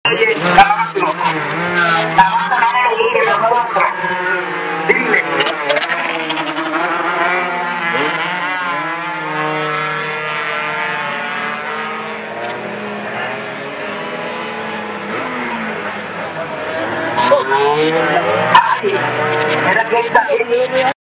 Oye, Carabato, la vas a ganar lo duro nosotros. Dile. Ay, mira que está bien.